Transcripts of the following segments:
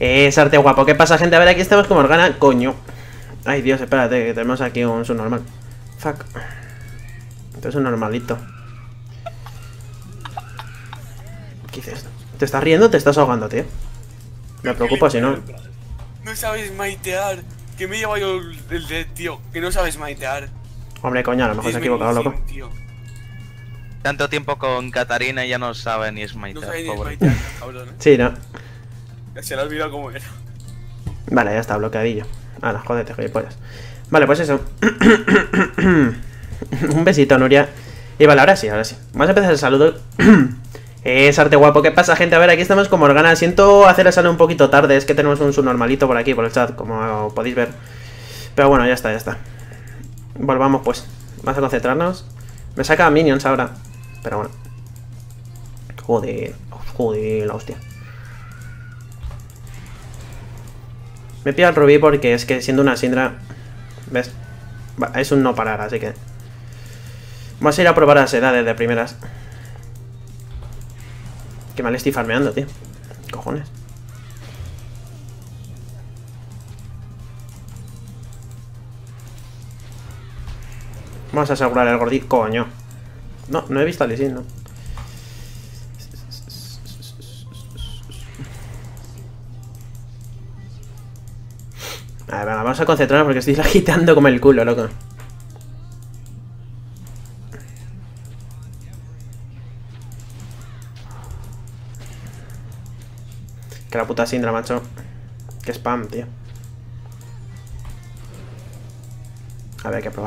Es arte guapo. ¿Qué pasa, gente? A ver, aquí estamos como Morgana. Coño. Ay, Dios, espérate, que tenemos aquí un subnormal. Fuck. Esto es un normalito. ¿Qué dices? ¿Te estás riendo o te estás ahogando, tío? Me preocupa si no. No sabes maitear. Que me lleva yo el de tío. Que no sabes maitear. Hombre, coño, a lo mejor se ha equivocado, loco. Tío. Tanto tiempo con Katarina y ya no sabe ni No smitear, sabes ni pobre. maitear, cabrón. Sí, ¿no? Se le ha olvidado cómo era. Vale, ya está, bloqueadillo. Hala, jódete, gilipollas. Vale, pues eso. Un besito, Nuria. Y vale, ahora sí, ahora sí. Vamos a empezar el saludo. Es arte guapo. ¿Qué pasa, gente? A ver, aquí estamos con Morgana. Siento hacer el saludo un poquito tarde. Es que tenemos un subnormalito por aquí, por el chat, como podéis ver. Pero bueno, ya está, ya está. Volvamos, pues. Vamos a concentrarnos. Me saca minions ahora. Pero bueno. Joder. Joder, la hostia. Me pido al rubí porque es que siendo una Syndra... ¿Ves? Es un no parar, así que... Vamos a ir a probar las edades de primeras. Que mal estoy farmeando, tío. Cojones. Vamos a asegurar el gordito. Coño. No, no he visto a Lee Sin, ¿no? A ver, venga, vamos a concentrarnos porque estoy agitando como el culo, loco. Que la puta Syndra, macho. Que spam, tío. A ver, hay que probar.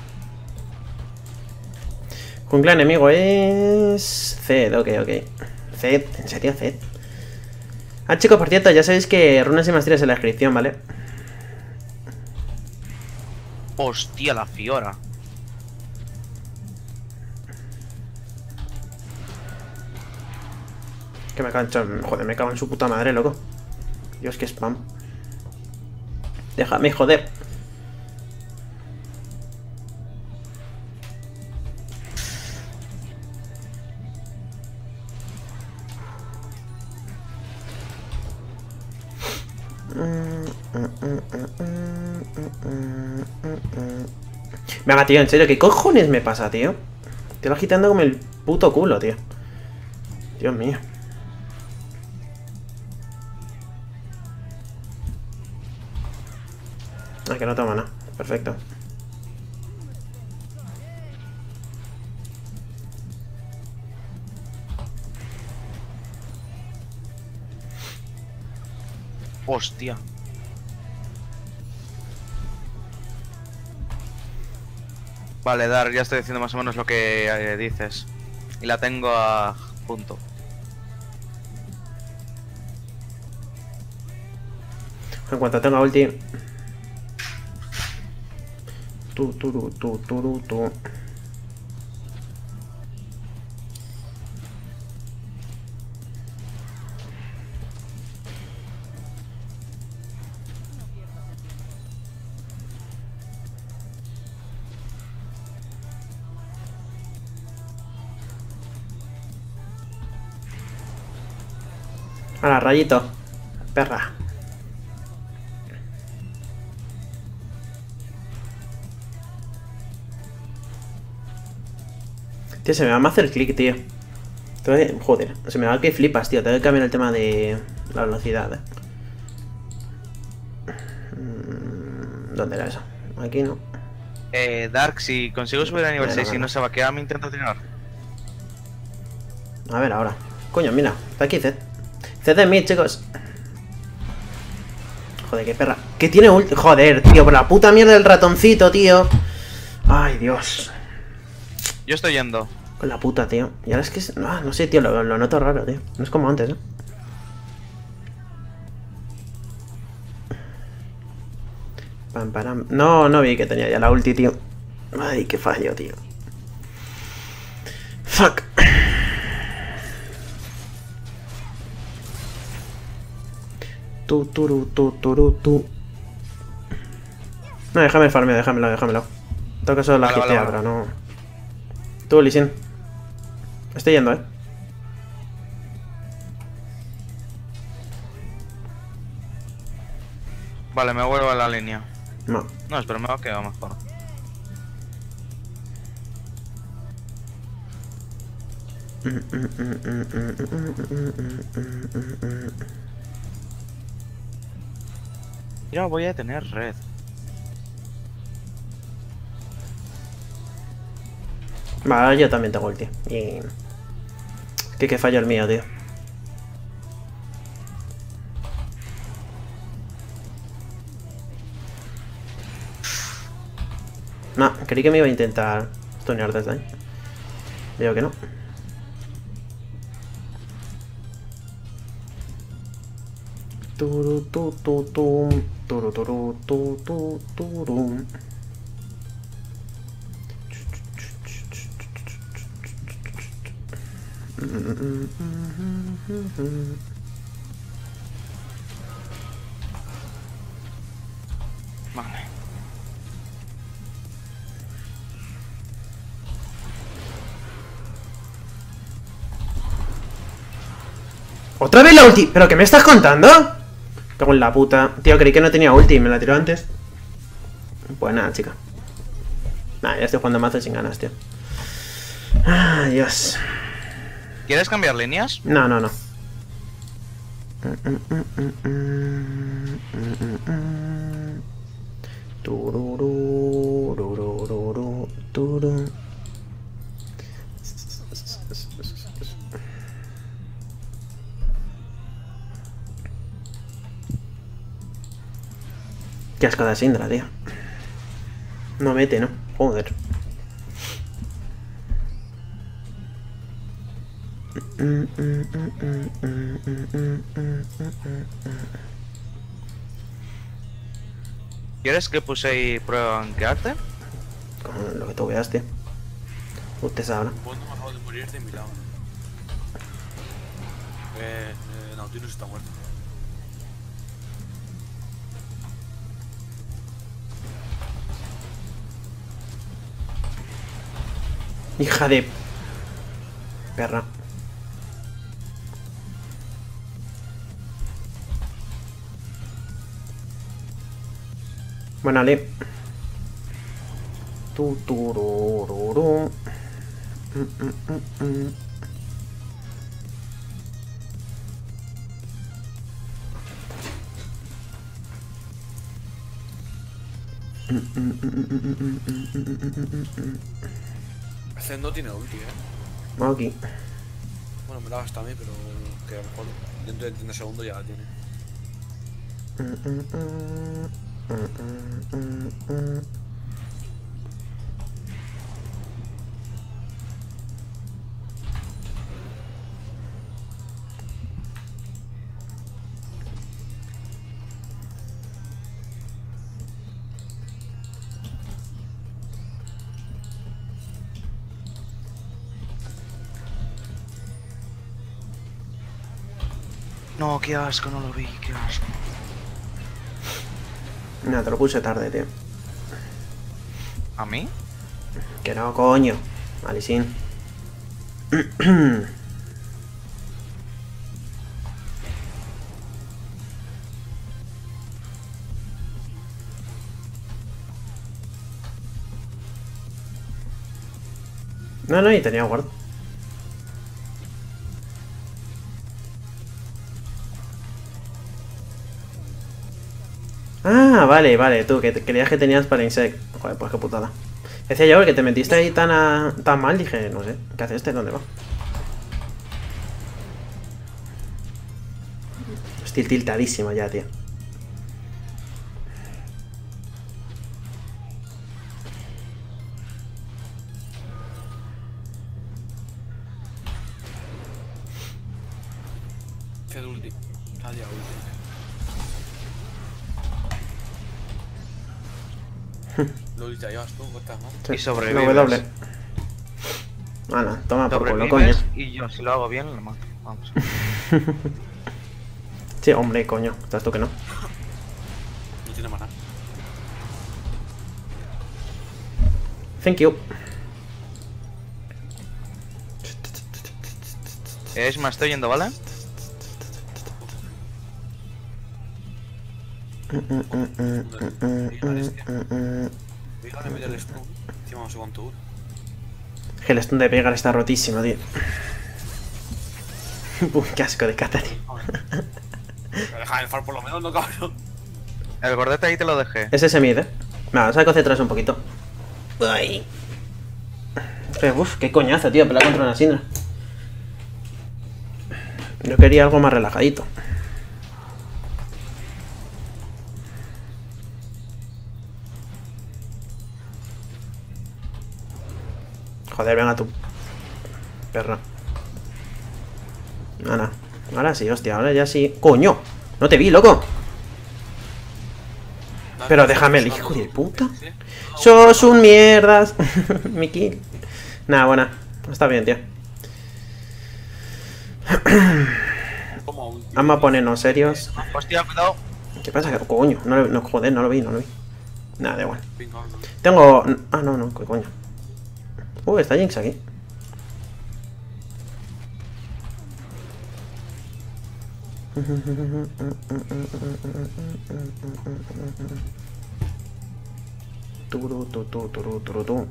Jungla enemigo es... Zed, ok. Zed, ¿en serio Zed? Ah, chicos, por cierto, ya sabéis que runas y maestrías en la descripción, ¿vale? Hostia, la Fiora. Que me cago en... Joder, me cago en su puta madre, loco. Dios, que spam. Déjame, joder. Venga, tío, en serio, ¿qué cojones me pasa, tío? Te lo agitando como el puto culo, tío. Dios mío. Ah, que no toma nada. Perfecto. Hostia. Vale, Dar, ya estoy diciendo más o menos lo que dices. Y la tengo a punto. En cuanto tenga ulti... Tú. Ahora, rayito. Perra. Tío, se me va a hacer el click, tío. Joder, se me va que flipas, tío. Tengo que cambiar el tema de la velocidad, ¿Dónde era eso? Aquí no. Dark, si consigo subir a nivel 6 y no. no se va a quedar, me intento tirar. A ver, ahora. Coño, mira. Está aquí Zed. Zed de mid, chicos. Joder, qué perra. Que tiene ulti. Joder, tío, por la puta mierda del ratoncito, tío. Ay, Dios. Yo estoy yendo. Con la puta, tío. Y ahora es que... no sé, tío, lo noto raro, tío. No es como antes, ¿eh? Pam, param. No vi que tenía ya la ulti, tío. Ay, qué fallo, tío. Fuck. Tú. No, déjame el farmeo, déjamelo. Tengo que solo la gitea, pero no... Tú, Lee Sin. Estoy yendo, Vale, me vuelvo a la línea. No. No, espera, me va a quedar mejor. Ya voy a tener red. Vale, yo también tengo ulti. Y... que fallo el mío, tío. No, creí que me iba a intentar stunear desde ahí. Veo que no. Turu tu tu tu turu turu tu tu turu. Vale. ¿Otra vez la ulti? ¿Pero qué me estás contando? Cago en la puta. Tío, creí que no tenía ulti y me la tiró antes. Pues nada, chica. Nah, ya estoy jugando mazo sin ganas, tío. Ay, Dios. ¿Quieres cambiar líneas? No, no, no. Tururú, tururú, tururú. Qué asco de Syndra, tío. No mete, ¿no? Joder. ¿Quieres que puse ahí prueba en quedarte? Como lo que tú veas, tío. Usted sabrá. Vos no me acabo de morir de mi lado. Nautilus está muerto. Hija de... perra. Bueno, Ale. Tururururu. Ese no tiene ulti, Aquí. Bueno, me la gasta a mí, pero que a lo mejor dentro de 30 segundos ya la tiene. No, qué asco, no lo vi, qué asco. No, te lo puse tarde, tío. ¿A mí? Que no, coño. Alisin. No, no, y tenía guard. Ah, vale, vale, tú, que creías que tenías para insect. Joder, pues qué putada. Decía yo, que te metiste ahí tan mal, dije, no sé, ¿qué hace este? ¿Dónde va? Estoy tiltadísimo ya, tío. Qué ulti. Calla ulti. Lo ulti ya llevas tú, cortas, ¿no? Sí, Y sobrevives. la W. Ala, toma por culo, coño. Sobrevives y yo, si lo hago bien, lo mato. Vamos. Sí, hombre, coño. ¿Sabes tú que no? No tiene maná. Thank you. Me estoy yendo, ¿vale? Déjame meter el stun. Encima no sé cuánto dura. Que el stun de pegar está rotísimo, tío. Qué asco de cata, tío. Me deja el far por lo menos, no cabrón. El gordete ahí te lo dejé. Es ese mid, Vamos a concentrarse un poquito. Ay. Uf, qué coñazo, tío, pelear contra una Syndra. Yo quería algo más relajadito. Joder, venga tú. Perra. Ana. Ahora sí, hostia, ahora ya sí. ¡Coño! No te vi, loco. Pero déjame el hijo de puta. Sos un mierdas. Mi kill. Nada, buena. Está bien, tío. Vamos a ponernos serios. Hostia, cuidado. ¿Qué pasa? Coño, no, joder, no lo vi. Nada, da igual. Tengo... Ah, no, ¿qué coño? Está Jinx aquí. Turu.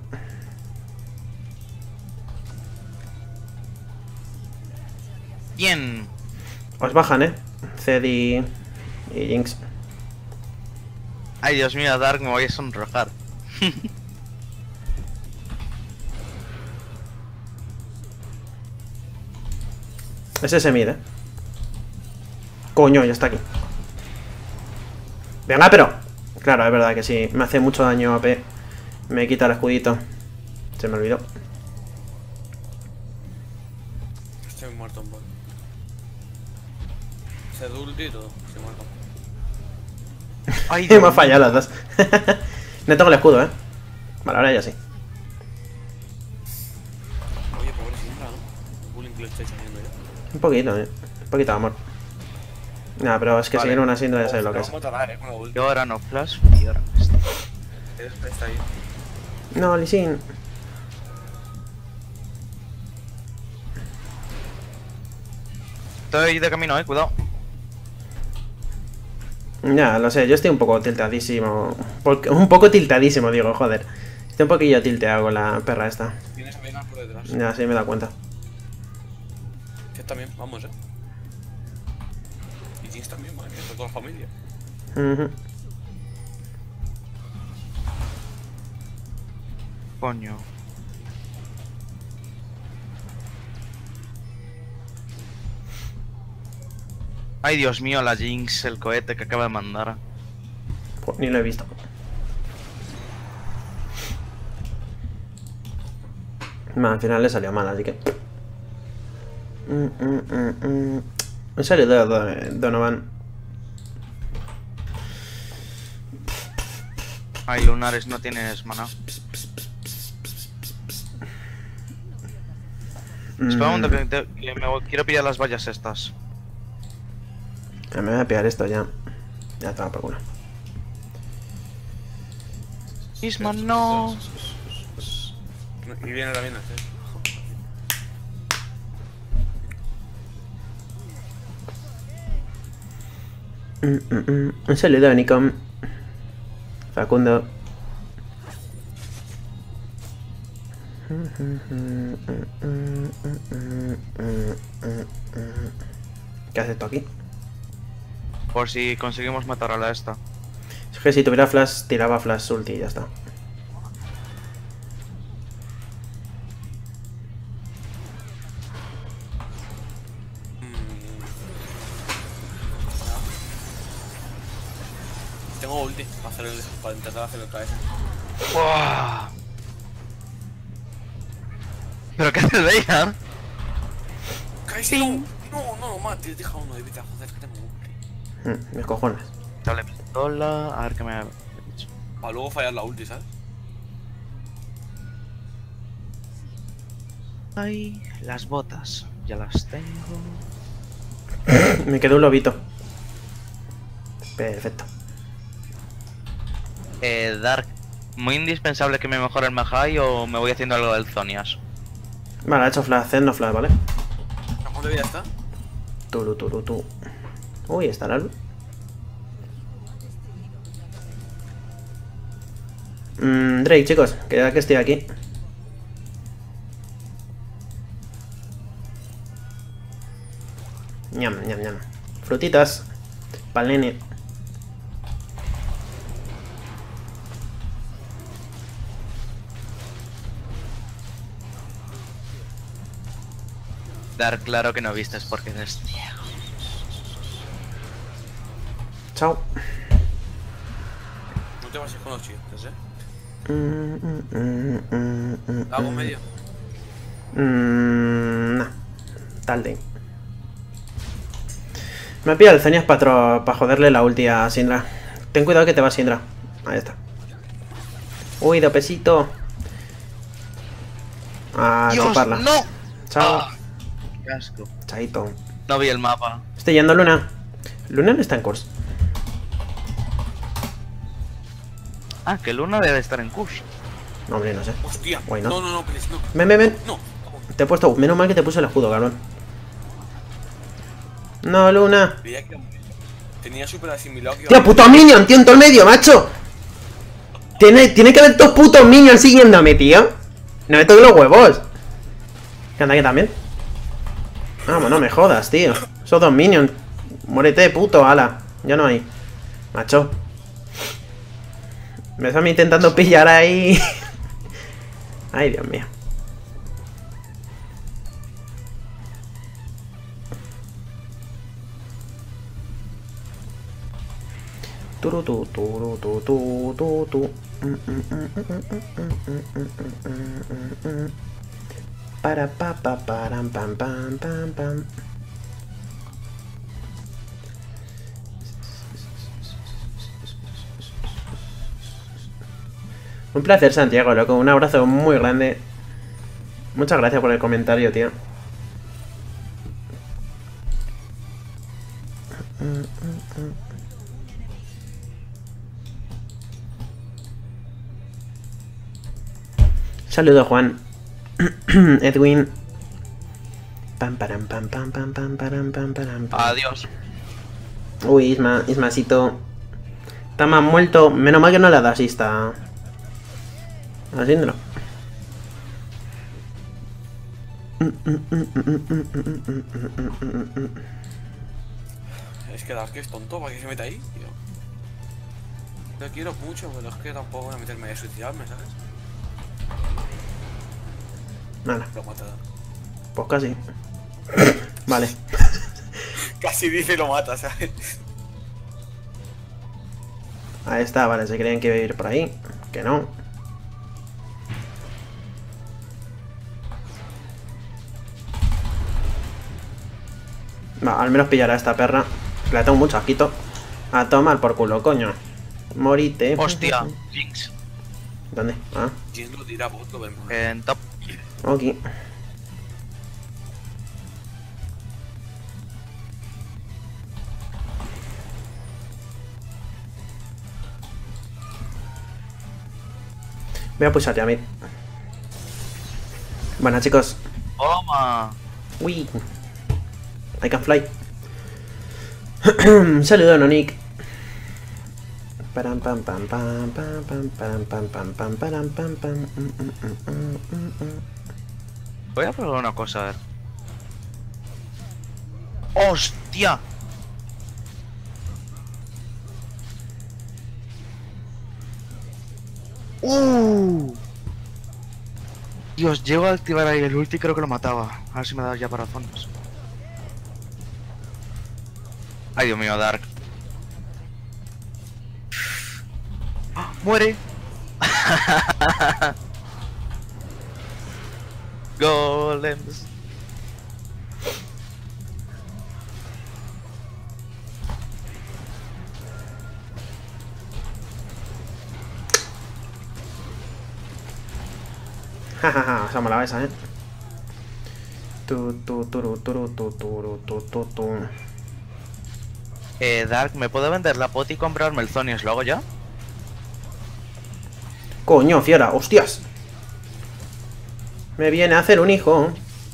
Bien. Os bajan, Zed y Jinx. Ay, Dios mío, Dark, me voy a sonrojar. Es ese mid, Coño, ya está aquí. Venga, pero... Claro, es verdad que sí. Me hace mucho daño AP. Me quita el escudito. Se me olvidó. Estoy muerto un poco. Se dulce y todo. Estoy muerto. Ay, Me ha fallado las dos. No tengo el escudo, Vale, ahora ya sí. Oye, pobre Syndra, ¿no? El bullying que le estáis haciendo ya. Un poquito, Un poquito de amor. Nah, pero es que Vale. seguir una Syndra ya sabes lo que es. Vamos a tardar, con la ulti. Y ahora no flash y ahora no está. Está ahí. No, Lee Sin. Estoy de camino, cuidado. Ya, lo sé, yo estoy un poco tiltadísimo. Un poco tiltadísimo, digo, joder. Estoy un poquillo tilteado con la perra esta. Tienes a Veigar por detrás. Ya, sí me he dado cuenta. Que también, vamos, Y Jinx también, madre mía, está toda la familia. Ujú. Coño. Ay, Dios mío, la Jinx, el cohete que acaba de mandar. Pues ni lo he visto. Al final le salió mal, así que... En serio, Donovan. Ay, Lunares, no tienes mana. Espera un momento, que quiero pillar las vallas estas. Me voy a pillar esto ya. Ya estaba por culo. Isma, no. Y viene también, Un saludo, Nicom. Facundo. ¿Qué haces tú aquí? Por si conseguimos matar a la esta. Es que si tuviera flash, tiraba flash ulti y ya está. Tengo ulti para intentar hacer el KS. ¡Buah! ¿Pero qué haces de ella? KS no, mate, deja uno de vida, joder, que tengo ulti. Mis cojones. Dale pistola, a ver qué me ha dicho. Para luego fallar la ulti, ¿sabes? Ay, las botas, ya las tengo. Me quedó un lobito. Perfecto. Dark, ¿muy indispensable que me mejore el Mahai o me voy haciendo algo del Zonias? Vale, ha hecho flash, no flash, ¿vale? ¿A cuánto de vida está? Turu. Uy, está la luz. Drake, chicos, que ya que estoy aquí. Ñam, ñam, ñam. Frutitas. Pa'l nene. Dar claro que no vistes porque eres ciego. Chao. No te pases con los chistes, ¿Hago medio? Nah. Tarde. Me ha pillado el Zenias para joderle la ulti a Syndra. Ten cuidado que te va Syndra. Ahí está. Uy, de pesito. A ¡Dios, chuparla. no! Chao. Ah, qué asco. Chaito. No vi el mapa. Estoy yendo a Luna. Luna no está en course. Ah, que Luna debe estar en Kush. No, hombre, no sé. Hostia. Why not? No, please, no. Ven, ven, ven. No. Te he puesto... Menos mal que te puse el escudo, cabrón. No, Luna. Veía que tenía súper asimilado que... Tío, puto minion, tío, en todo el medio, macho. Tiene que haber dos putos minions siguiéndome, tío. No me toques los huevos. ¿Qué anda aquí también? Vamos, no me jodas, tío. Esos dos minions. Muérete, puto, ala. Ya no hay. Macho. Me están intentando pillar ahí. Ay, Dios mío. Turu tu turu tu tu tu tu. Para pa pa param pam pam pam pam. Un placer, Santiago, loco. Un abrazo muy grande. Muchas gracias por el comentario, tío. Saludos, Juan. Edwin. Pam param pam pam pam pam param pam param pam. Adiós. Uy, Ismasito. Está más muerto. Menos mal que no le da asista. Haciéndolo. Es que Dark es tonto, ¿para qué se mete ahí, tío? Lo quiero mucho, pero es que tampoco voy a meterme a suicidarme, ¿sabes? Nada, Lo mata. pues casi. Vale. Casi dice lo mata, ¿sabes? Ahí está, vale, se creían que iba a ir por ahí. Que no. Va, al menos pillará a esta perra. Le tengo mucho asquito. A tomar por culo, coño. Morite. Hostia, Jinx. ¿Dónde? Ah, ¿Quién lo dirá? Vos lo vemos. En top. aquí. Voy a pulsarte a mí. Bueno, chicos. Toma. Uy. I can fly. Saludo, Nonik. Param pam pam pam pam pam pam pam pam pam pam pam pam. Voy a probar una cosa, a ver. ¡Hostia! Dios, llego a activar ahí el ulti y creo que lo mataba. A ver si me da ya para zonas. Ay, Dios mío, Dark. ¡Ah! ¡Muere! Golems. Jajaja, se ha molado esa, Tu. Dark, ¿me puedo vender la pot y comprarme el Zonius? ¿Lo hago ya? Coño, fiera, hostias. Me viene a hacer un hijo.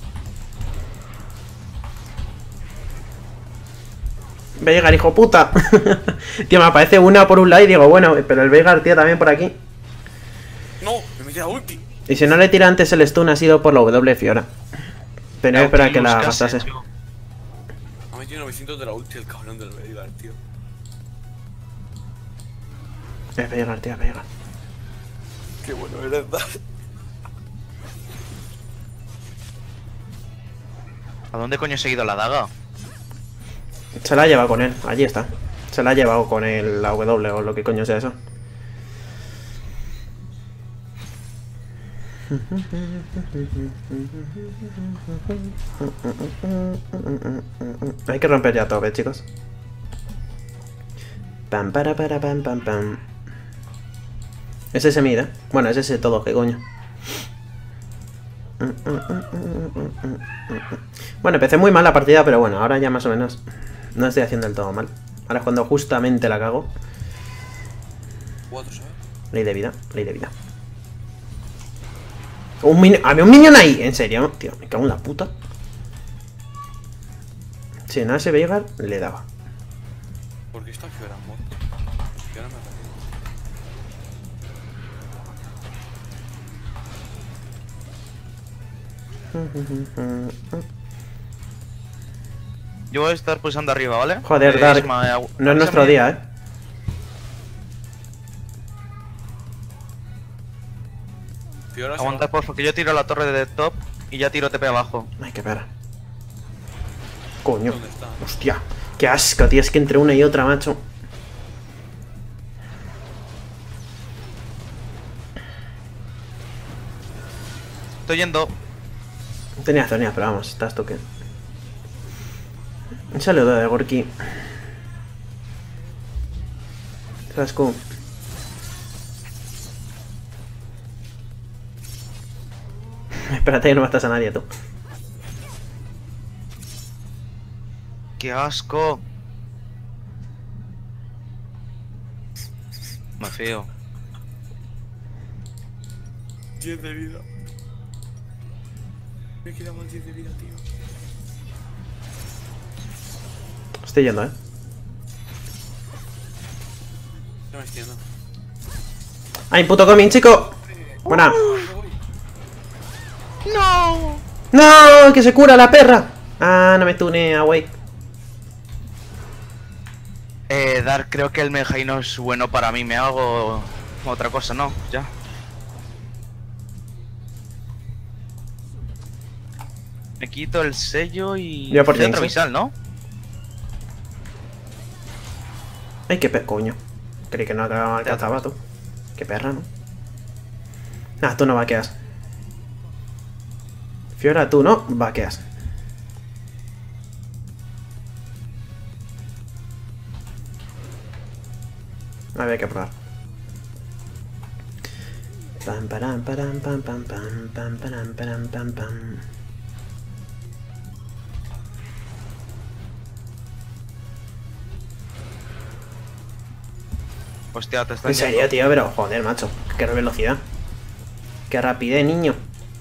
Veigar, hijo puta. Tío, me aparece una por un lado y digo, bueno, pero el Veigar, tío, también por aquí. tira ulti. Y si no le tira antes el stun ha sido por la W Fiora. Tenía que esperar a que la gastase. Ha metido 900 de la ulti el cabrón del Veigar, tío. Veigar, tío, Veigar. Qué bueno eres, Dar. ¿A dónde coño he seguido la daga? Se la ha llevado con él, allí está. Se la ha llevado con la W o lo que coño sea eso. Hay que romper ya todo, chicos. Pam, para, pam, pam, pam. Es ese mid, ¿eh? Bueno, es ese todo, ¿qué coño? Bueno, empecé muy mal la partida, pero bueno, ahora ya más o menos no estoy haciendo del todo mal. Ahora es cuando justamente la cago. 4, ¿sabes? Ley de vida, ley de vida. Había un minion ahí, en serio, tío, me cago en la puta. Si no, ese Veigar le daba. ¿Por qué está Fiora muerto? Fiora me ha Yo voy a estar pulsando arriba, ¿vale? Joder, Dark, Isma, no es nuestro día, ¿eh? Fiora se Aguanta, va. porfa, que yo tiro la torre de top y ya tiro TP abajo. Ay, qué pena. Coño. ¿Dónde está? Hostia, qué asco, tío, es que entre una y otra, macho. Estoy yendo. Tenía, pero vamos, estás tú que... Un saludo de Gorky. Sasco. Espérate que no matas a nadie, tú. ¡Qué asco! Me fío. 10 de vida. Me queda más 10 de vida, tío. Estoy yendo, ¿eh? No me extiendo. ¡Ay, puto coming, chico! Buena. ¡No! ¡No! ¡Que se cura la perra! Ah, no me tunea, wey. Dar, creo que el Mejai no es bueno para mí. Me hago otra cosa, ¿no? Ya. Me quito el sello y... Ya por Centro Jinx, ¿eh? Visal, ¿no? Ay, qué coño. Creí que no alcanzaba, tú. Qué perra, ¿no? Ah, tú no vaqueas. Fiora, tú no vaqueas. Había que probar. Pam, param, param, pam, pam, pam, pam, param, param, pam, pam. Hostia, te están En serio, tío, pero joder, macho. Qué velocidad. Qué rapidez, niño.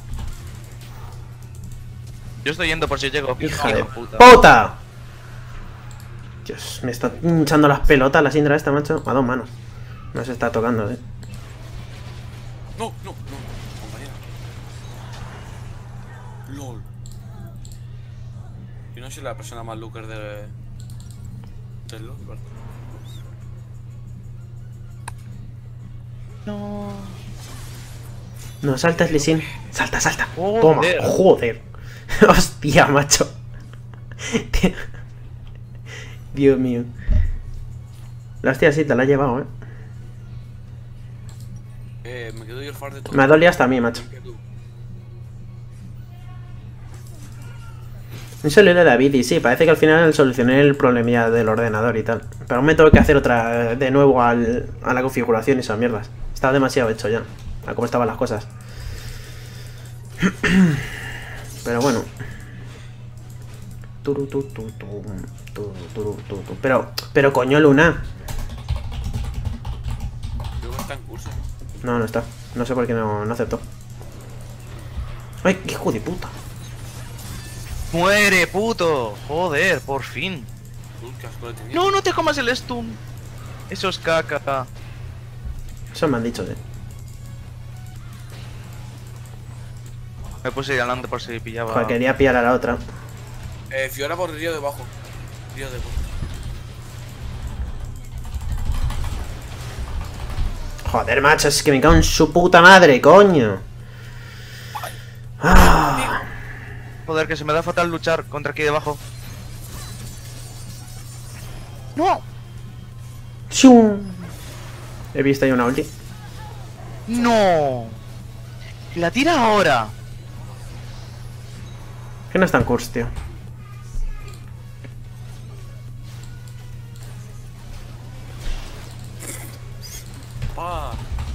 Yo estoy yendo por si llego. Hija Hijo de puta. puta. Dios, me está hinchando las pelotas la Syndra esta, macho. A dos manos. No se está tocando, No, compañera. LOL. Yo no soy la persona más looker del LOL, ¿verdad? No. No, salta, Slisin. Salta, salta. Joder. Toma, joder. Hostia, macho. Tío. Dios mío. La hostia sí te la ha llevado, Me quedo yo el far de todo. Me ha dolido hasta a mí, macho. Un saludo de David, y sí, parece que al final solucioné el problemilla del ordenador y tal. Pero aún me tengo que hacer otra de nuevo a la configuración y esas mierdas. Estaba demasiado hecho ya, a cómo estaban las cosas. Pero bueno. Pero coño, Luna. Creo que está en curso. No está. No sé por qué no aceptó. Ay, qué hijo de puta. ¡Muere, puto! Joder, por fin. Uy, qué asco le tenía. No, no te comas el stun. Eso es caca. Eso me han dicho, Me puse ir adelante por si pillaba. Joder, quería pillar a la otra. Fiora por el río de abajo. Río de abajo. Joder, macho, es que me cago en su puta madre, coño. Ah. Joder, que se me da fatal luchar contra aquí debajo. ¡No! ¡Shum! He visto ahí una ulti. ¡No! ¡La tira ahora! Que no está en curso, tío. Pa.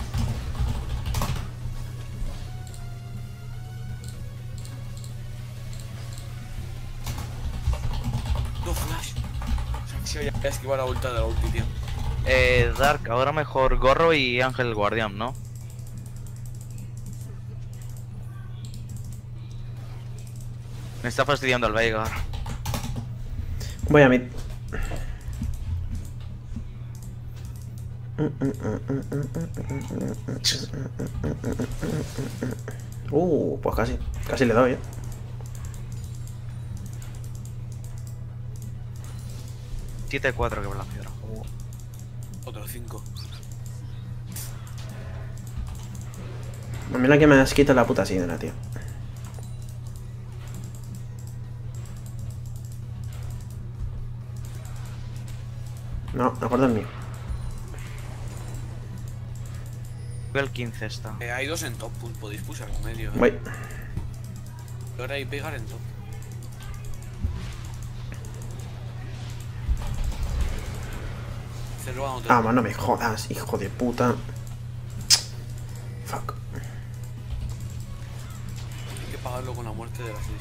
No flash. Se voy a esquivar la vuelta de la ulti, tío. Dark, ahora mejor Gorro y Ángel Guardián, ¿no? Me está fastidiando el Veigar. Voy a mid. Pues casi. Casi le doy, 7-4 que Blancera. Otro 5. Mira que me has quitado la puta sidra, tío. No, me acuerdo el mío. El 15 está. Hay dos en top, podéis pulsar en medio. Voy. Ahora hay pegar en top. Ah, man, no me jodas, hijo de puta. Fuck. Hay que pagarlo con la muerte de la serie.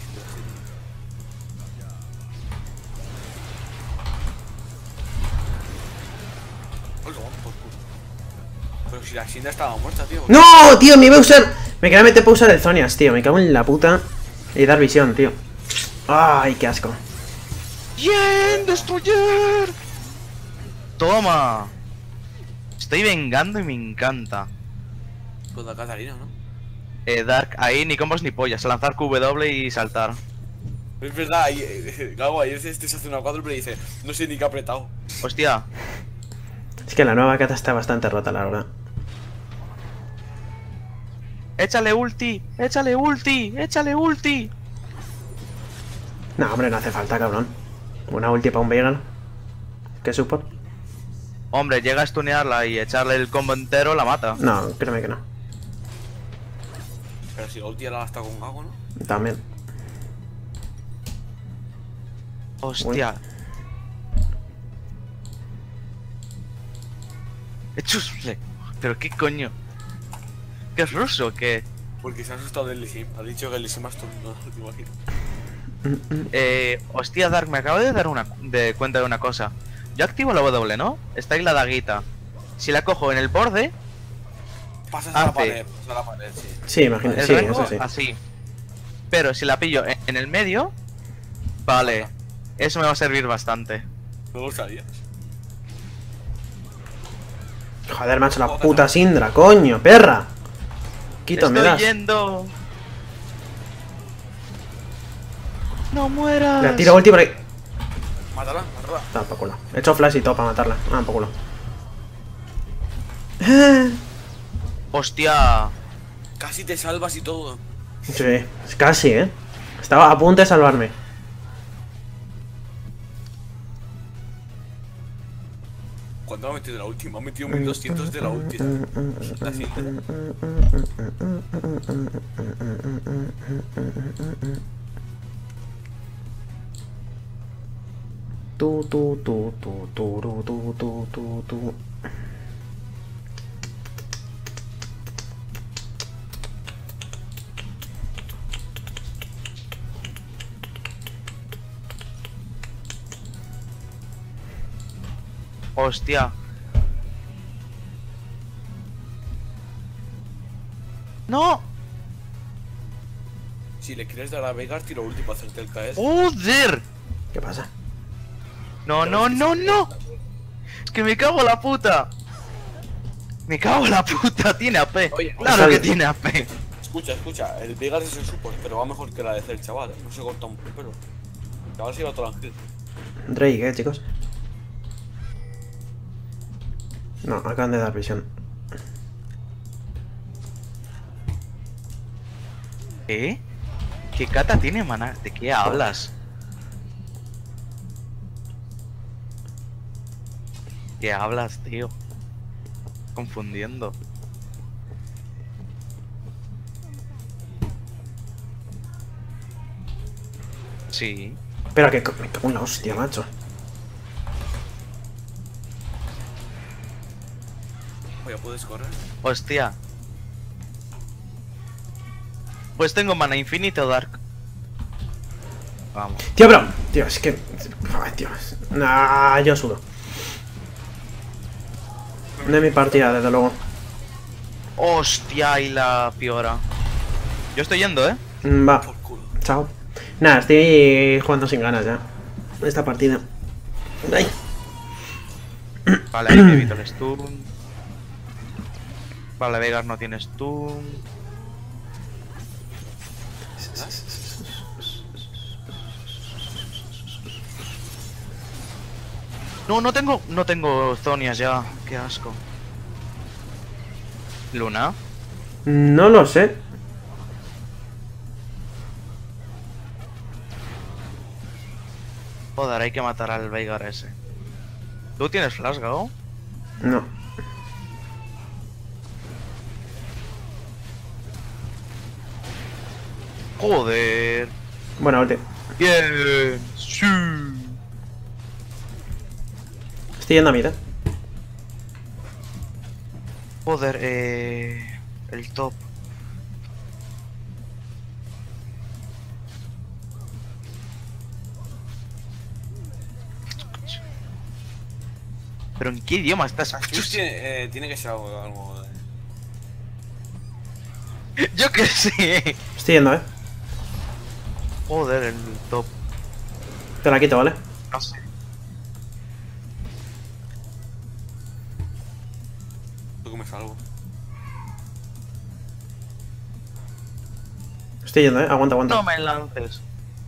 Oiga, vamos por culo. Pero si la Sinda estaba muerta, tío. ¡No, tío! Me iba a usar. Me quería meter para usar el Zonias, tío. Me cago en la puta. Y dar visión, tío. ¡Ay, qué asco! ¡Bien! ¡Destruyer! ¡Toma! Estoy vengando y me encanta. Con la Catarina, ¿no? Dark, ahí ni combos ni pollas. Lanzar QW y saltar. Es verdad, ahí, Gago, ahí este se hace una cuádruple y dice, no sé ni qué ha apretado. Hostia. Es que la nueva cata está bastante rota, la verdad. ¡Échale ulti! ¡Échale ulti! ¡Échale ulti! No, hombre, no hace falta, cabrón. Una ulti para un Veigar. ¿Qué support? Hombre, llega a stunearla y echarle el combo entero, la mata. No, créeme que no. Pero si la ulti la gasta con Gago, ¿no? También. Hostia. Chusle. ¿Pero qué coño? ¿Qué es ruso? ¿Qué? Porque se ha asustado del Lisim. Ha dicho que el Lisim ha estornudado, te imagino. Hostia, Dark, me acabo de dar cuenta de una cosa. Yo activo la W, ¿no? Está ahí la daguita. Si la cojo en el borde, Pasas a la pared, sí. Sí, imagino. el Sí, rango, eso sí. así. Pero si la pillo en el medio, vale. Eso me va a servir bastante. Me gustaría. Joder, macho, la puta Syndra, coño, perra. Quito, me Estoy das. yendo. No mueras. Le tiro ulti por ahí. Mátala. Ah, por culo. He hecho flash y todo para matarla. Ah, por culo. Hostia. Casi te salvas y todo. Sí, casi, Estaba a punto de salvarme. ¿Cuánto me ha metido de la ulti? Me ha metido 1200 de la ulti. La Syndra. Tu. Hostia. No. Si le quieres dar a Veigar, tiro ulti para hacerte el KS. Joder. ¿Qué pasa? No. Es que me cago en la puta. Me cago en la puta. Tiene AP. Oye, Claro que tiene AP. Escucha, el Veigar es el support, pero va mejor que la de el chaval. No se corta un pelo. El chaval se iba todo el ángel. Drake, chicos. No, acaban de dar visión. ¿Eh? ¿Qué cata tiene, maná? ¿De qué hablas? ¿Qué hablas, tío? Confundiendo. Sí. Espera, que me cago en la hostia, macho. Oye, ¿puedes correr? Hostia. Pues tengo mana infinito, Dark. Vamos. Tío, pero... Tío, es que... Ay, tío. Nah, yo sudo. No es mi partida, desde luego. Hostia, y la piora. Yo estoy yendo, ¿eh? Va, Por culo. chao. Nada, estoy jugando sin ganas ya. Esta partida. Ay. Vale, ahí me evito el stun. Vale, Vegas no tiene stun. No, no tengo zonias ya. Qué asco. Luna. No lo sé. Joder, hay que matar al Veigar ese. ¿Tú tienes flash, Gao? No. Joder. Bueno, ulti. Bien. Sí. Estoy yendo a mitad. Joder, el top. ¿Pero en qué idioma estás? Fuse tiene que ser algo de... Yo qué sé. Estoy yendo, Joder, el top. Te la quito, ¿vale? No sé. Tú que me salgo. Estoy yendo, aguanta, aguanta. No me lances.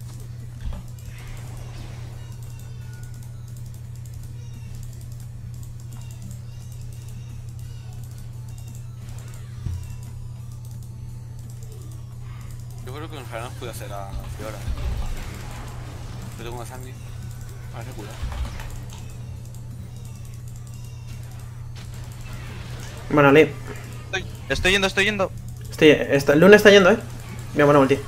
Yo creo que en general puede hacer a Fiora. Yo tengo una Sandy. A ver, cuidado. Bueno, Lee. Estoy yendo, estoy yendo. Luna está yendo, Mira, bueno, ulti.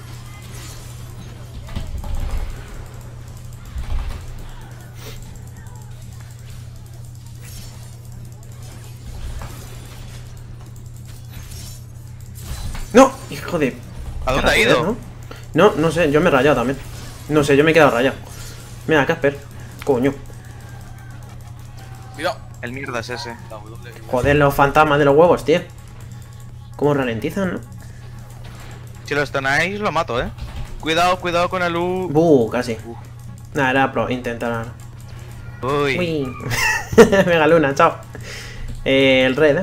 ¡No! Hijo de... ¿A dónde ha ido? No, no sé, yo me he rayado también. No sé, yo me he quedado rayado. Mira, Casper. Coño. Mira. El mierda es ese. Joder, los fantasmas de los huevos, tío. ¿Cómo ralentizan, no? Si lo estonáis, lo mato, Cuidado, cuidado con el U. Casi. Nada, era pro, intentar. Uy. Uy. Mega Luna, chao. El red,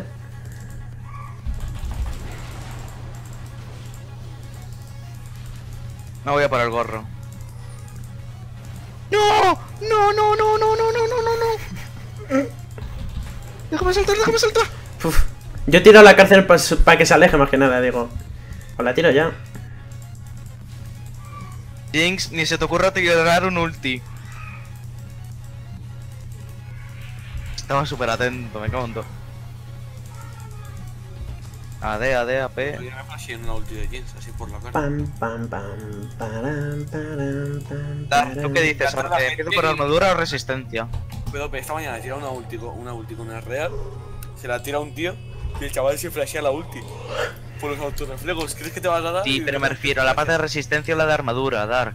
No voy a por el gorro. ¡No! ¡No, no, no, no, no, no, no, no, no! ¡Déjame saltar, déjame saltar! Uf. Yo tiro a la cárcel para que se aleje más que nada, digo. Pues la tiro ya. Jinx, ni se te ocurra tirar un ulti. Estaba súper atento, me cago en todo. AD, AP. Yo me pasé en una ulti de Jinx, así por la cara. Pam, pam, pam, param, param, pam, Dar, ¿tú qué dices? ¿Empiezo por armadura o resistencia? Pero esta mañana he tirado una ulti con el real. Se la tira un tío y el chaval se flashea la ulti. Por los autorreflejos, ¿crees que te vas a dar? Sí, pero me refiero a la parte de resistencia o la de armadura, Dark.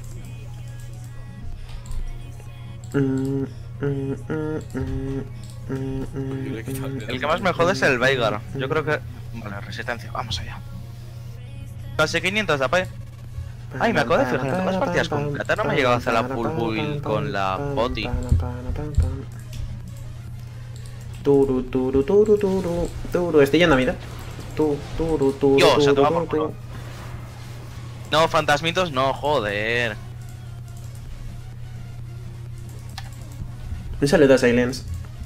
El que más me jode es el Veigar. Yo creo que... Vale, resistencia, vamos allá. Casi 500 de AP. Ay, me acabo de fijar, en todas las partidas con Kata no me he llegado a hacer la full build con la Poti. Turu, turu, turu, turu, turu. Estoy yendo a mitad. Dios, se toma por culo. No, fantasmitos, no, joder. Un saludo a Silence.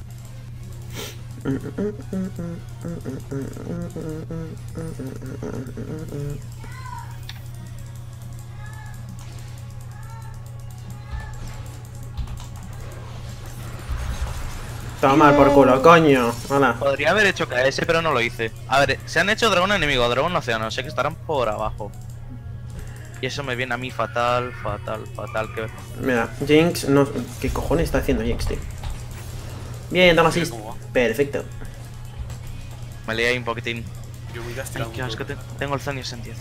Toma por culo, coño. Hola. Podría haber hecho KS, pero no lo hice. A ver, se han hecho dragón enemigo, dragón océano. Sé que estarán por abajo. Y eso me viene a mí fatal, fatal, fatal. Que... Mira, Jinx no... ¿Qué cojones está haciendo Jinx, tío? Bien, toma assist. Perfecto. Me lié ahí un poquitín. Yo voy a estirar un Es que poco. tengo el Zanius en 10.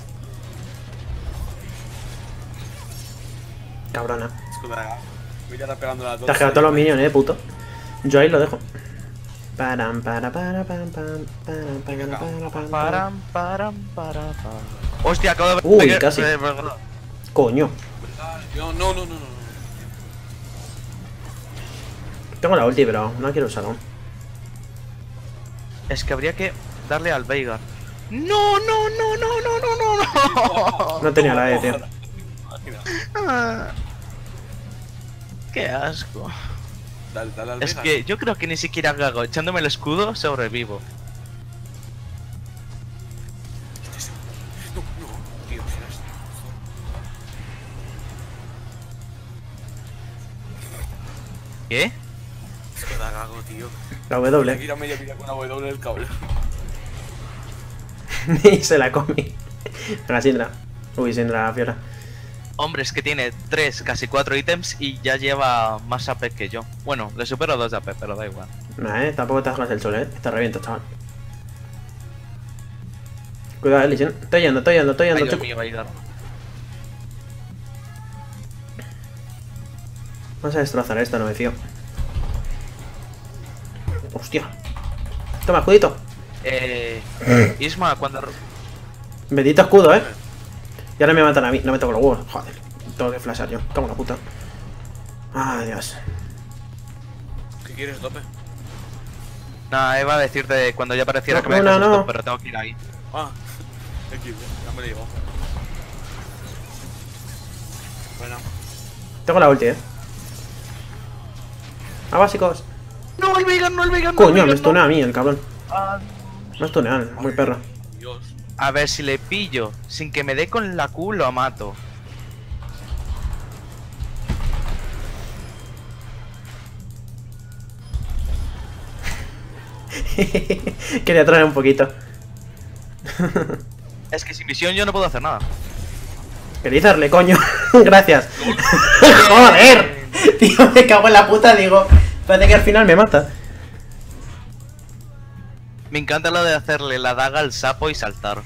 Cabrona. Escucha, voy a estar pegando las dos. Te has quedado todos los minions, puto. Yo ahí lo dejo. Param, para, pam, pam, Param. Hostia, acabo de ver. Uy, casi. Coño. No, no, no, no, no. Tengo la ulti, pero no quiero usar aún. Es que habría que darle al Veigar. No. No tenía la E, tío. Ah, qué asco. Dale al Es Vega. que yo creo que ni siquiera Gago echándome el escudo sobrevivo. No, tío, serás. ¿Qué? Es que da gago, tío. La Tengo que W. ir a media vida con la W del cable. Y se la comí. La Syndra. Uy, Syndra, Fiora. Hombre, es que tiene 3, casi 4 ítems y ya lleva más AP que yo. Bueno, le supero 2 de AP, pero da igual. Nah, tampoco te hagas el sol, Te reviento, chaval. Cuidado, Lee Sin. Estoy yendo, Ay, Dios chico. mío, Veigar. Vamos a destrozar esto, no me fío. Hostia. Toma, escudito. Isma, cuando... Bendito escudo, Y ahora me matan a mí. No me toco los huevos. Joder. Tengo que flashar yo. Toma la puta. Ay, Dios. ¿Qué quieres, Tope? Nada, iba a decirte cuando ya pareciera No, que me no, dejas no. esto, pero tengo que ir ahí. Ah, aquí, ya me lo llevo. Bueno, Tengo la ulti, Ah, básicos. No, el Veigar, no, el Veigar, no. Coño, me stunea a mí, el cabrón. Ah, Me stunea, muy perro. Dios. a ver si le pillo. Sin que me dé con la Q, lo mato. Quería traer un poquito. Es que sin visión yo no puedo hacer nada. Quería coño. Gracias. Joder. Tío, me cago en la puta, digo. Parece que al final me mata. Me encanta lo de hacerle la daga al sapo y saltar.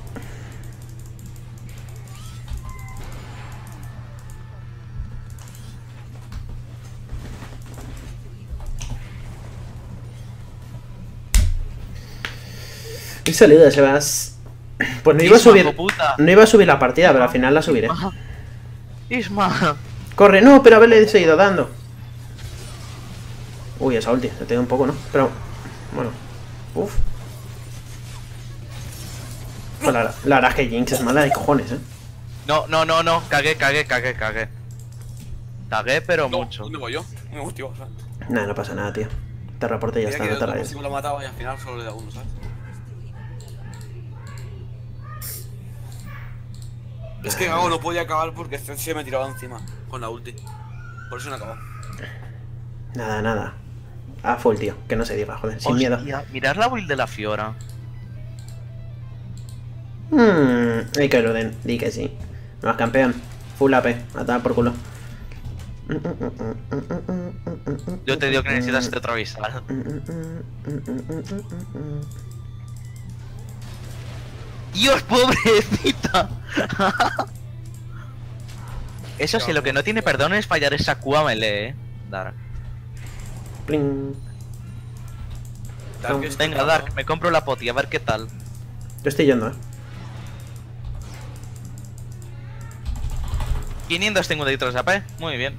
Y salido, Sebas. Pues no iba a Isma, subir. hijoputa. No iba a subir la partida, pero al final la subiré. Isma. Corre, no, pero haberle seguido dando. Uy, esa ulti, le tengo un poco, ¿no? Pero, bueno. Uf. Pues la verdad es que Jinx es mala de cojones, No. Cagué. Cagué, pero No, mucho. ¿dónde voy yo? Me voy, tío. O sea, Nah, no pasa nada, tío. Te reporte y ya mira está, que no te yo rayes. si me lo mataba y al final solo le da uno, ¿sabes? Es que Gago no podía acabar porque se me tiraba encima con la ulti. Por eso no acabó. Nada. A full, tío. Que no se diga, joder, sin Hostia, miedo. mirad la build de la Fiora. Hay que lo den, di que sí. Más campeón. Full AP, a tomar por culo. Yo te digo que necesitas este otro visual. ¡Dios, pobrecita! Eso sí, lo que no tiene perdón es fallar esa Q a melee, Dark. Pling. Dark es Venga, tocado. Dark, me compro la poti, a ver qué tal. Yo estoy yendo, 553 de AP, muy bien.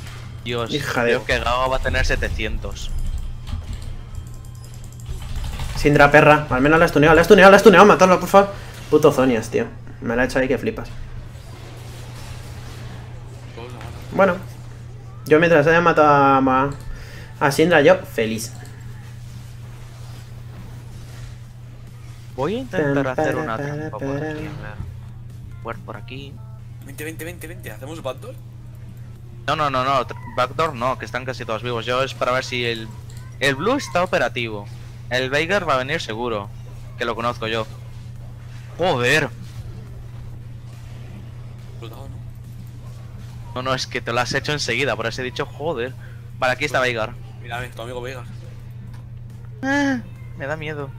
Dios, Hija de- creo que Gago va a tener 700. Syndra perra. Al menos la has tuneado, la has tuneado, la has tuneado. Matarlo, por favor. Puto Zonias, tío. Me la ha hecho ahí que flipas. Bueno. Yo mientras haya matado a Syndra, yo feliz. Voy a intentar hacer una trampa por aquí. A ver. Word por aquí. Vente. ¿Hacemos backdoor? No. Backdoor no, que están casi todos vivos. Yo es para ver si el Blue está operativo. El Veigar va a venir seguro. Que lo conozco yo. Joder. No, es que te lo has hecho enseguida. Por eso he dicho joder. Vale, aquí está Veigar. Mira, tu amigo Veigar. Me da miedo.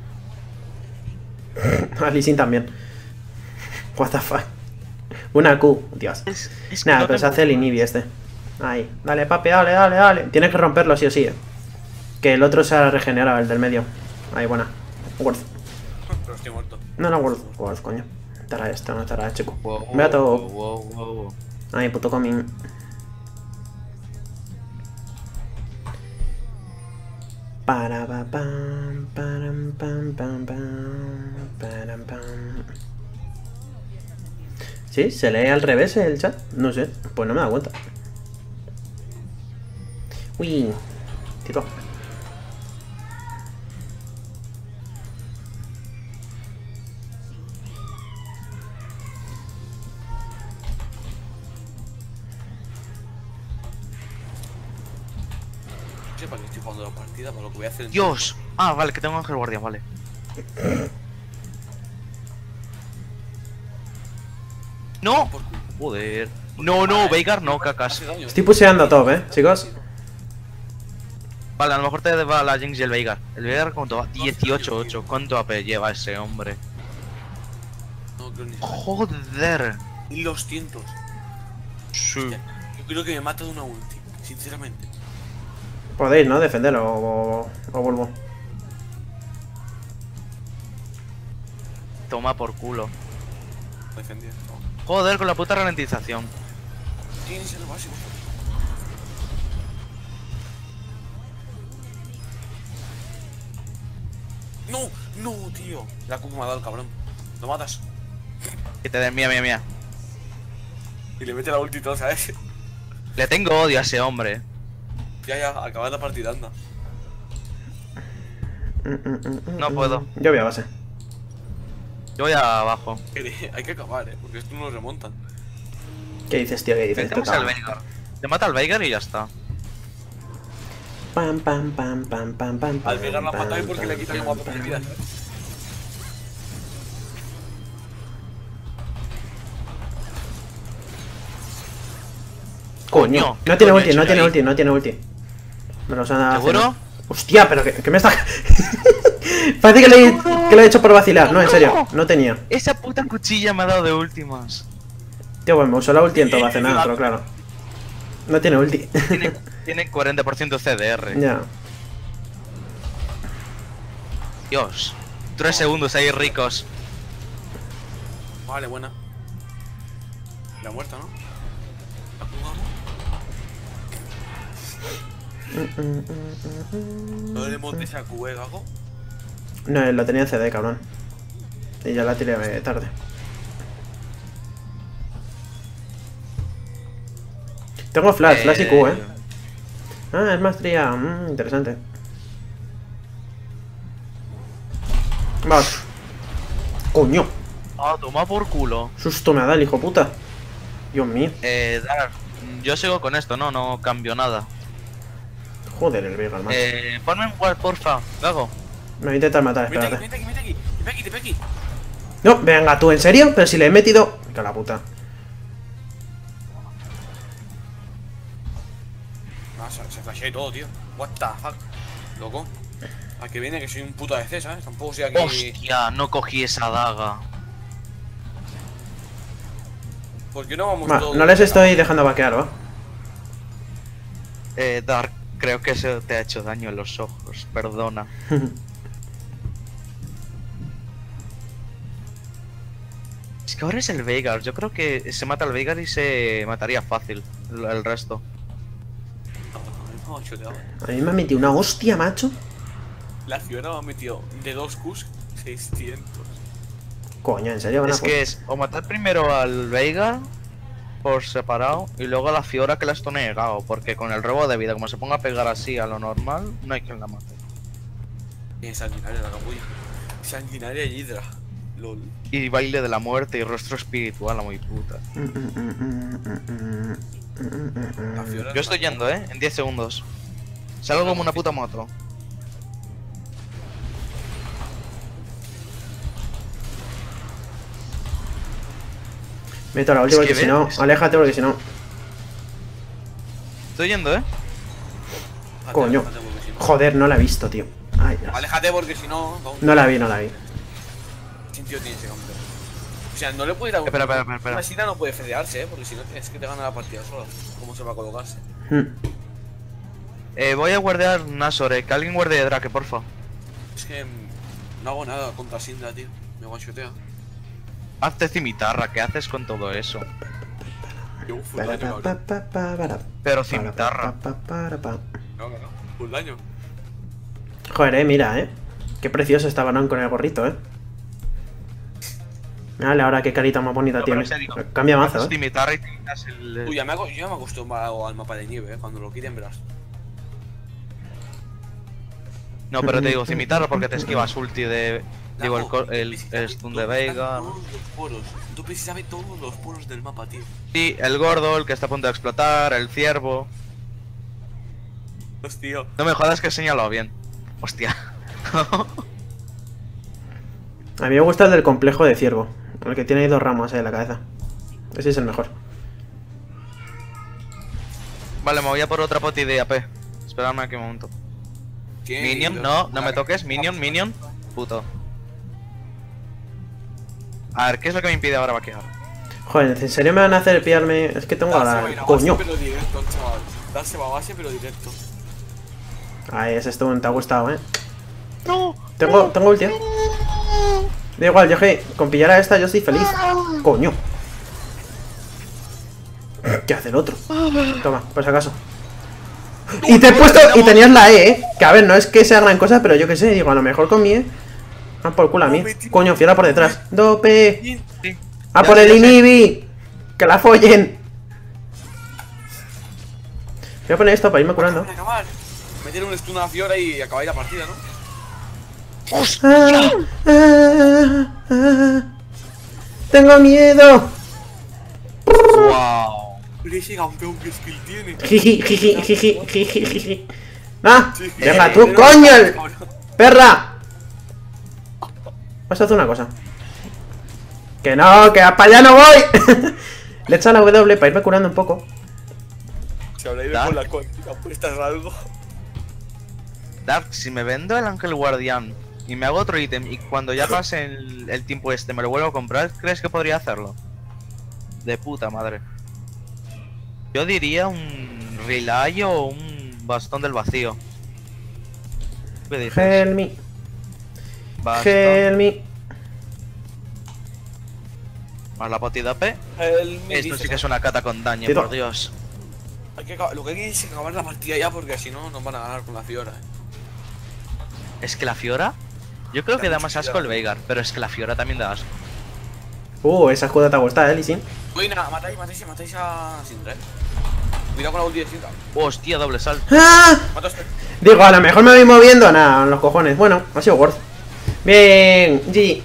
A Lee Sin también. What the fuck. Una Q, Dios. Es que Nada, no pero se tengo- hace el inhibi este. Ahí. Dale, papi, dale. Tienes que romperlo sí o sí. Que el otro se ha regenerado, el del medio. Ahí, buena. Worth. Pero estoy muerto. No, Worth, coño. Estará esto, no estará, chico. Wow, Ve a todo. wow. Ahí, puto coming. Para pa pam, param pam pam pam, param pam. ¿Sí? ¿Se lee al revés el chat? No sé, pues no me he dado cuenta. Uy, tiro. No sé para qué estoy jugando la partida, para lo que voy a hacer. Dios. Ah, vale, que tengo Ángel Guardián, vale. No. Por culo. Joder. No, Veigar no, cacas. Hace daño. Estoy puseando top, chicos. Vale, a lo mejor te va la Jinx y el Veigar. El Veigar, ¿cuánto va? 18-8. ¿Cuánto AP lleva ese hombre? No, creo ni. Joder. 1200. Sí. Yo creo que me mata de una ulti, sinceramente. Podéis, ¿no? Defenderlo o vuelvo. Toma por culo. Defendía. Joder, con la puta ralentización. Tienes el básico. No, tío. La Q que me ha dado el cabrón. Lo matas. Que te den mía. Y le mete la ulti y todo, ¿sabes? Le tengo odio a ese hombre. Ya, acabas la partida, anda. No puedo. Yo voy a base. Yo voy abajo. Hay que acabar, porque esto no lo remontan. ¿Qué dices, tío? ¿Qué dices? Metemos al Veigar. Te mata al Veigar y ya está. Pam. Al Veigar la mata porque le quitan como de vida. Coño, no tiene coño, ulti, no chico, tiene ahí. ulti, no tiene ulti. Me los han dado. ¿Seguro? Hostia, pero que me está. Parece que lo he hecho por vacilar. No, en serio, no tenía. Esa puta cuchilla me ha dado de últimas. Tío, pues me usó la ulti en todo hace nada, pero claro. No tiene ulti. Tiene 40% CDR. Ya. Dios. 3 segundos ahí ricos. Vale, buena. La muerta, ¿no? ¿La jugamos? ¿No le montes a Q, Gago? No, lo tenía en CD, cabrón. Y ya la tiré tarde. Tengo flash y Q, Ah, es maestría. Interesante. Vamos. Coño. Ah, toma por culo. Susto me da el hijo puta. Dios mío. Dar. Yo sigo con esto, no cambio nada. Joder, el Veigar, macho. Ponme un wall, porfa. Gago. Me voy a intentar matar, Vete espérate. aquí. Te aquí. No, venga, tú, ¿en serio? Pero si le he metido. Me cago en la puta. Ah, se flashea y todo, tío. What the fuck. Loco. ¿A qué viene? Que soy un puto ADC, ¿sabes? Tampoco soy aquí. Hostia, no cogí esa daga. ¿Por qué no vamos Va, todos? no les estoy dejando vaquear, ¿va? Dark, creo que eso te ha hecho daño en los ojos. Perdona. Es que ahora es el Veigar. Yo creo que se mata el Veigar y se mataría fácil el resto. No, choteado. A mí me ha metido una hostia, macho. La Fiora me ha metido de 2 Qs 600. Coño, ¿en serio? Es que es o matar primero al Veigar por separado y luego a la Fiora que la estoy negado. Porque con el robo de vida, como se ponga a pegar así a lo normal, no hay quien la mate. Es sanguinaria la capullo. Sanguinaria y Hydra. LOL. Y baile de la muerte y rostro espiritual, la muy puta. La Fiora Yo estoy yendo, en 10 segundos. Salgo como una puta moto. Meto la última Es que porque si no, ves. aléjate porque si no. Estoy yendo, Coño. Aléjate porque si no. Joder, no la he visto, tío. Ay, Dios. Aléjate porque si no. No la vi, no la vi. ¿Qué sentido tiene ese campeón? O sea, no le puede ir a Espera. Una Sina no puede fedearse, porque si no es que te gana la partida sola. ¿Cómo se va a colocarse? Voy a guardear Nashor, que alguien guarde de Drake, porfa. Es que no hago nada contra Syndra, tío. Me guachotea. Hazte cimitarra, ¿qué haces con todo eso? Yo full daño, cabrón. Pero cimitarra. No. Full daño. Joder, mira, Qué precioso está Banón con el gorrito, Dale, ahora qué carita más bonita No, pero tiene. en serio, Cambia mazo, Haces cimitarra y te quitas el... Uy, yo ya me he acostumbrado al mapa de nieve, Cuando lo quiten verás. No, pero te digo cimitarra porque te esquivas ulti de... Digo, el stun de Veigar. Todos los poros. Tú precisamente todos los poros del mapa, tío. Sí, el gordo, el que está a punto de explotar, el ciervo. Hostia. No me jodas que he señalado bien. Hostia. A mí me gusta el del complejo de ciervo. El que tiene ahí 2 ramos en la cabeza. Ese es el mejor. Vale, me voy a por otra poti de AP. Esperadme aquí un momento. Minion, no me toques. Minion. Puto. A ver, ¿qué es lo que me impide ahora vaquear? Joder, ¿en serio me van a hacer pillarme? Es que tengo ahora... ¡Coño! Pero directo, chaval. Darse va a base, pero directo. Ay, ese stun te ha gustado, ¡No! Tengo ulti. Da igual, yo que con pillar a esta yo estoy feliz. ¡Coño! ¿Qué hace el otro? Toma, por si acaso. Y te he puesto... Y tenías la E, Que a ver, no es que sea gran cosa, pero yo qué sé, digo, a lo mejor con mi E... Ah, por culo a mí. Coño, Fiora por detrás. ¡Dope! Sí. ¡A por el Inhibi! ¡Que la follen! Voy a poner esto para irme curando. Acabar. Meter un stun a la Fiora y acabar la partida, ¿no? ¡Tengo miedo! ¡Wow! Pero ese campeón, ¿qué skill tiene? Jiji. ¡Ah! Sí. ¡Venga tú, coño! ¡Perra! Vas a hacer una cosa. Que no, que para allá no voy. Le echa la W para irme curando un poco. Se habrá ido con la cuantía puesta en algo. Dark, si me vendo el ángel guardián y me hago otro ítem y cuando ya pase el tiempo este me lo vuelvo a comprar, ¿crees que podría hacerlo? De puta madre. Yo diría un relay o un bastón del vacío. ¿Qué dices? Help me. Bastón Help me. más la poti de AP. Esto sí que es una cata con daño, Tito. por Dios. Lo que hay que es acabar la partida ya porque si no nos van a ganar con la Fiora. Es que la Fiora, yo creo que da más asco el Veigar, pero es que la Fiora también da asco. Esa escudo te ha gustado, Lee Sin. Uy, nada, matáis a Syndra, Cuidado con la ulti de Syndra. Hostia, doble salto. ¡Ah! Mataste. Digo, a lo mejor me voy moviendo. Nada, en los cojones. Bueno, ha sido worth. Bien, GG.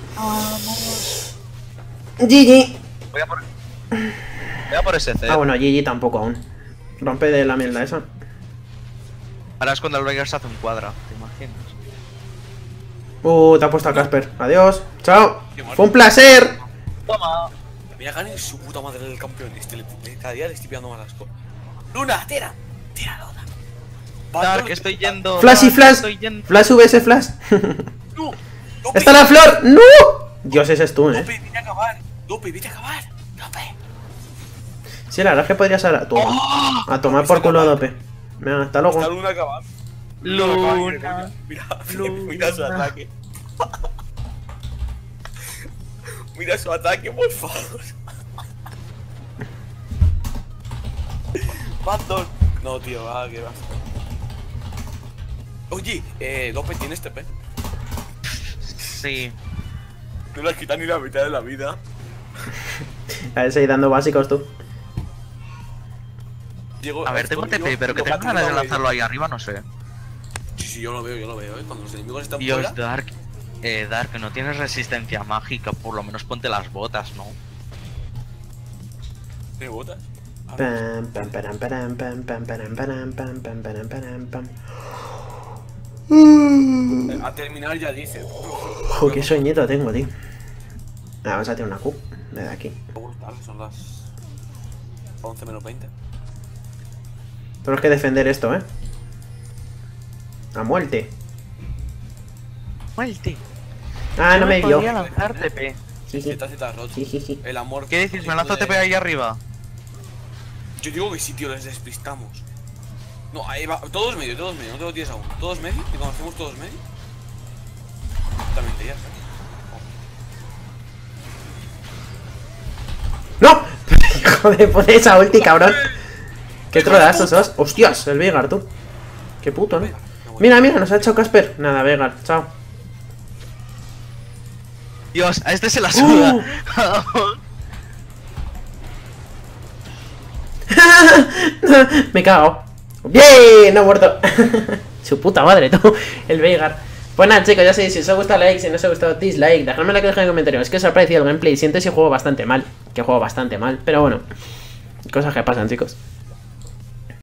GG. Voy a por ese C. Ah, bueno, GG tampoco aún. Rompe de la mierda esa. Ahora es cuando el Veigar se hace un cuadra, ¿te imaginas? Te ha puesto a Casper. Adiós. Chao. Fue un placer. Toma. Mira, ganen su puta madre del campeón. Cada día le estoy pillando más asco. Luna, tira. Tira, Luna. Dark, estoy yendo. Flash y Dark, flash. estoy yendo. Flash VS Flash. No, ¡Está la flor! ¡No! Dios, ese es tú, Dope, vete a acabar. Dope, vete a acabar. Dope. Sí, la verdad es que podrías a tomar por culo a Dope. Venga, hasta Está luego. Luna acabando. Luna. Mira su ataque. Mira su ataque, por favor. Phantom. No, tío, que va. Oye, Dope, ¿tienes TP? Sí. No le has quitado ni la mitad de la vida. A ver, seguir dando básicos tú. Diego, A ver, tengo conmigo, TP, pero que lo tengo ha ganas de tenido lanzarlo ahí arriba, no sé. Sí, sí, yo lo veo, Cuando los enemigos están Dios, fuera. Dark, no tienes resistencia mágica, por lo menos ponte las botas, ¿no? ¿Tiene botas? Pam, pam, param, param, pam, pam, param, param, pam, pam, param, param, pam. A terminar ya dice. Ojo, qué sueñito tengo, tío. Vamos a tirar una Q desde aquí. Son las 11 menos 20. Tenemos que defender esto, ¿eh? A muerte. Muerte. Ah, no me dio. Podría lanzar TP. Sí, sí. Z roto. Sí. El amor. ¿Qué dices? ¿Me lanzo TP ahí arriba? Yo digo que sí, tío, les despistamos. No, ahí va. Todos medio, no te lo tires aún. Todos medio, y cuando hacemos todos medio. También te ¡No! Hijo de puta, esa ulti, cabrón. ¿Qué trodazos sos? ¡Hostias! El Veigar, tú. Qué puto, ¿no? Mira, nos ha echado Casper. Nada, Veigar, chao. Dios, a este se la suda. Me he cagado. ¡Bien! No he muerto. Su puta madre, tú. El Veigar. Pues nada, chicos, ya sabéis, si os ha gustado like, si no os ha gustado dislike, dejadme la caja de comentarios. Es que os ha parecido el gameplay. Siento si juego bastante mal. Que juego bastante mal. Pero bueno, cosas que pasan, chicos.